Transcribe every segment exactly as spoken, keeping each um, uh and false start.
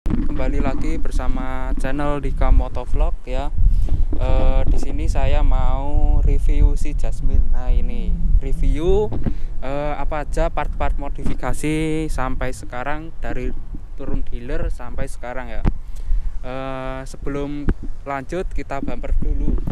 kembali lagi bersama channel Dika Motovlog ya. E, di sini saya mau review si Jasmine. Nah ini review e, apa aja part-part modifikasi sampai sekarang dari turun dealer sampai sekarang ya. E, sebelum lanjut kita bumper dulu.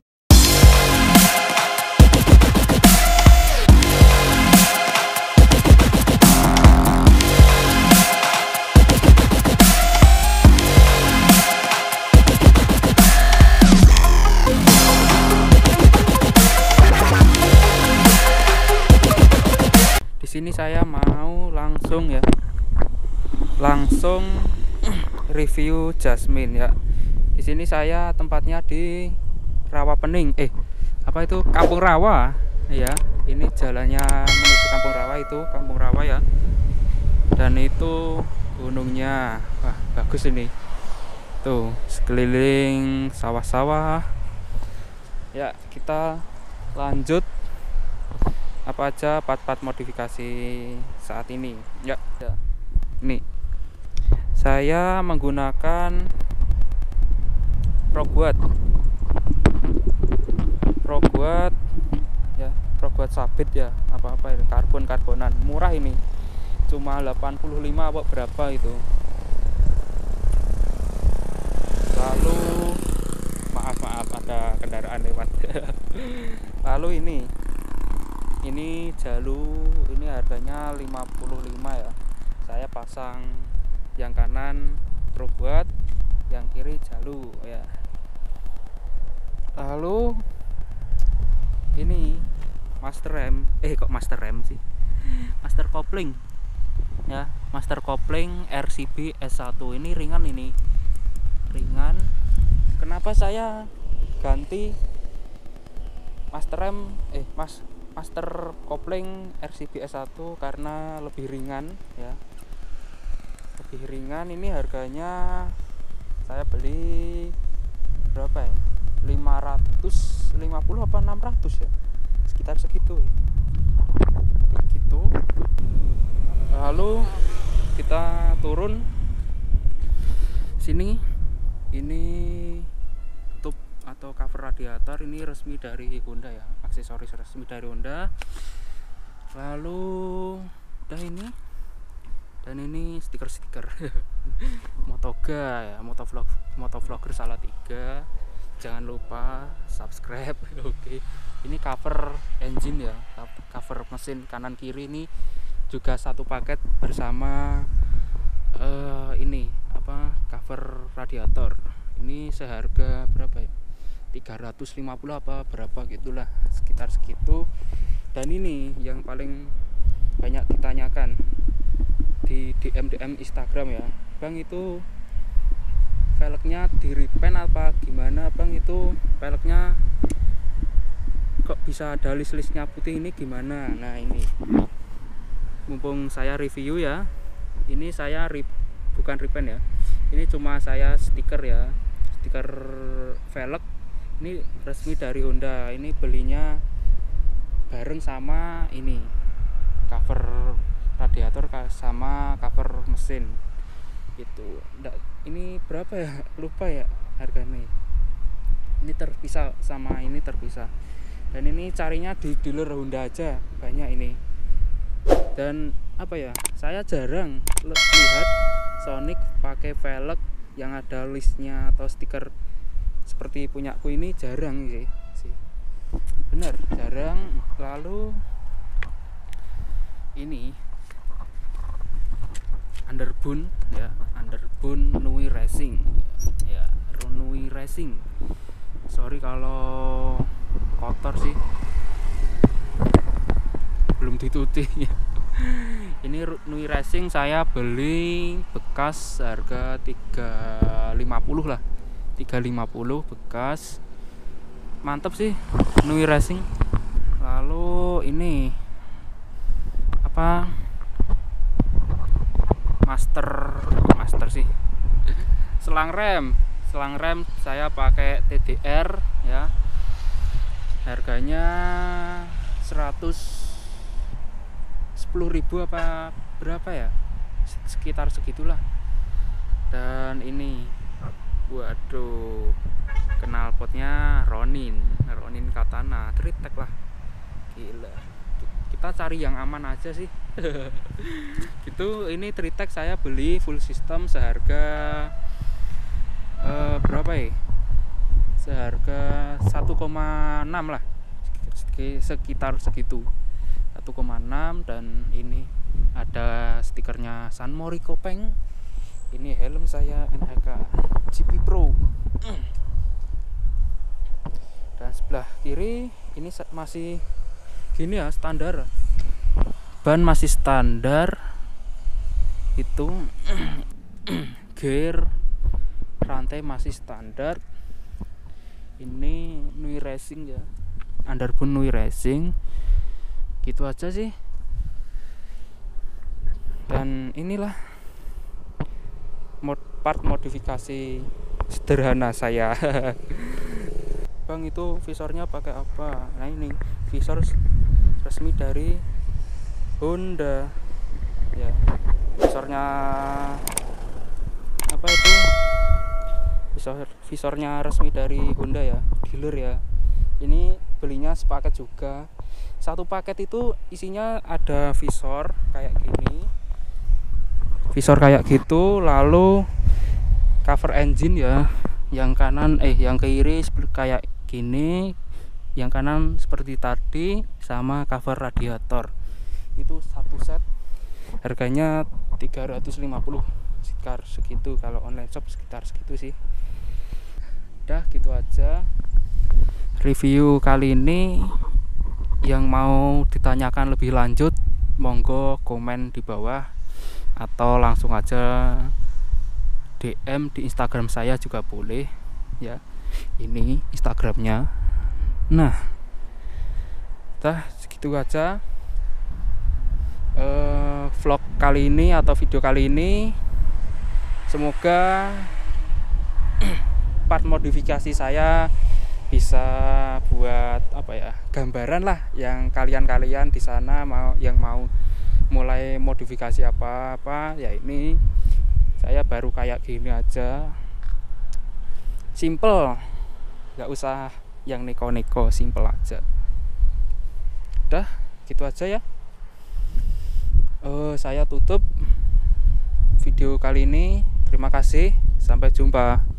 Di sini saya mau langsung ya, langsung review Jasmine ya. Di sini saya tempatnya di Rawapening, eh apa itu Kampung Rawa ya. Ini jalannya menuju Kampung Rawa, itu Kampung Rawa ya. Dan itu gunungnya, wah bagus ini. Tuh sekeliling sawah-sawah. Ya kita lanjut apa aja part-part modifikasi saat ini ya. Ini saya menggunakan Proguat Proguat ya, Proguat sabit ya, apa-apa ini karbon-karbonan murah ini, cuma delapan puluh lima apa berapa itu. Lalu maaf maaf ada kendaraan lewat. Lalu ini ini jalu, ini harganya lima puluh lima ya. Saya pasang yang kanan Proguat, yang kiri jalu ya. Lalu ini master rem, eh kok master rem sih, master kopling ya, master kopling R C B S satu. Ini ringan, ini ringan. Kenapa saya ganti master rem eh mas master kopling R C B S satu? Karena lebih ringan ya, lebih ringan. Ini harganya saya beli berapa ya, lima ratus lima puluh apa enam ratus ya, sekitar segitu gitu. Lalu kita turun sini. Ini tub atau cover radiator, ini resmi dari Honda ya, aksesoris resmi dari Honda. Lalu udah ini, dan ini stiker-stiker Motoga ya, motovlog motovlogger Salatiga. Jangan lupa subscribe. Oke, ini cover engine ya, cover mesin kanan kiri. Ini juga satu paket bersama uh, ini apa, cover radiator. Ini seharga berapa ya, tiga ratus lima puluh apa berapa gitulah, sekitar segitu. Dan ini yang paling banyak ditanyakan di D M D M Instagram ya, Bang itu velgnya di repaint apa gimana Bang, itu velgnya kok bisa ada list-listnya putih, ini gimana? Nah ini mumpung saya review ya, ini saya rip, bukan repaint ya, ini cuma saya stiker ya, stiker velg. Ini resmi dari Honda, ini belinya bareng sama ini cover radiator sama cover mesin itu. Ini berapa ya, lupa ya harganya. Ini terpisah sama ini terpisah, dan ini carinya di dealer Honda aja banyak ini. Dan apa ya, saya jarang lihat Sonic pakai velg yang ada listnya atau stiker seperti punyaku ini, jarang sih, sih. Bener jarang. Lalu ini underbone ya, underbone Nui Racing ya, Nui Racing. Sorry kalau kotor sih, belum dituti. Ini Nui Racing saya beli bekas harga tiga lima puluh lah, tiga lima puluh bekas. Mantap sih Nui Racing. Lalu ini apa, master master sih, selang rem selang rem saya pakai T D R ya, harganya seratus sepuluh ribu apa berapa ya, sekitar segitulah. Dan ini, waduh, knalpotnya Ronin Ronin Katana Tritech lah, gila. Kita cari yang aman aja sih. Gitu. Ini Tritech saya beli full system seharga eh, berapa ya, seharga satu koma enam lah, sekitar segitu, satu koma enam. Dan ini ada stikernya San Mori Kopeng. Ini helm saya N H K G P Pro. Dan sebelah kiri ini masih gini ya, standar. Ban masih standar. Itu gear, rantai masih standar. Ini Nui Racing ya, underbone Nui Racing. Gitu aja sih. Dan inilah mod part modifikasi sederhana saya. Bang, itu visornya pakai apa? Nah, ini visor resmi dari Honda ya. Visornya apa itu, visor visornya resmi dari Honda ya, dealer ya. Ini belinya sepaket juga. Satu paket itu isinya ada visor kayak gini, visor kayak gitu, lalu cover engine ya, yang kanan eh yang kiri kayak gini, yang kanan seperti tadi, sama cover radiator. Itu satu set harganya tiga ratus lima puluh, sekitar segitu. Kalau online shop sekitar segitu sih. Udah gitu aja review kali ini. Yang mau ditanyakan lebih lanjut, monggo komen di bawah atau langsung aja D M di Instagram saya juga boleh ya. Ini Instagramnya. Nah, dah segitu aja uh, vlog kali ini atau video kali ini. Semoga part modifikasi saya bisa buat apa ya, gambaran lah yang kalian-kalian di sana mau yang mau mulai modifikasi apa-apa ya. Ini saya baru kayak gini aja, simple, nggak usah yang neko-neko, simple aja. Udah gitu aja ya. uh, saya tutup video kali ini. Terima kasih, sampai jumpa.